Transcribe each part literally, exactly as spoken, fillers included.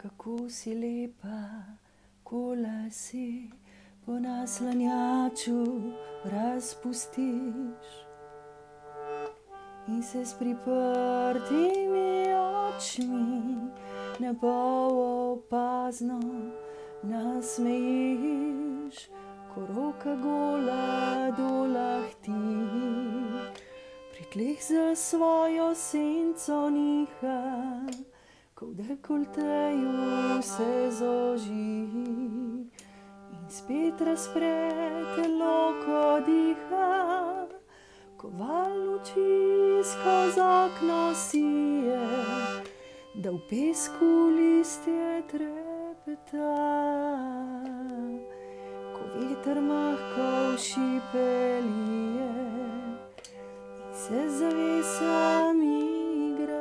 Kako si lepa, ko lase po naslanjaču razpustiš in se s priprtimi očmi na pol opazno nasmejiš, ko roka gola dolahti, pri tleh za svojo senco niha, ko v dekolteju se zoži in spet razpre telo, ko diha, ko val luči skozi okno sije, da v pesku listje trepeta, ko veter mahko v šipe lije in se z zavesami igra.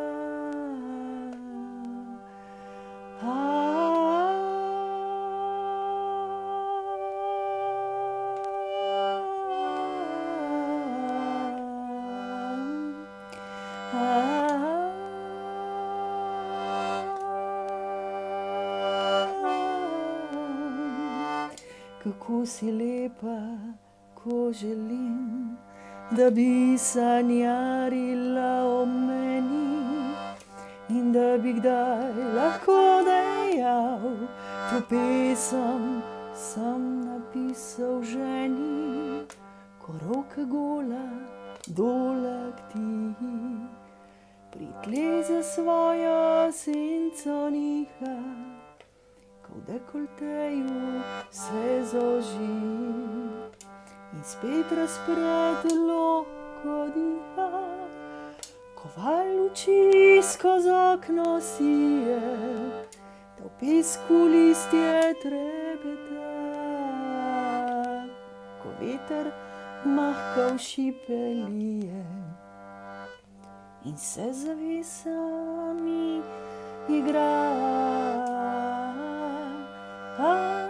Kako si lepa, ko želim, da bi sanjarila o meni in da bi kdaj lahko dejal, to pesem sem napisal ženi, ko roka gola dolakti, pri tleh za svojo senco niha, ko v dekolteju se zoži in spet razpre telo, ko diha, ko val luči skozi okno sije, da v pesku listje trepeta, ko veter mahko v šipe lije in se z zavesami igra.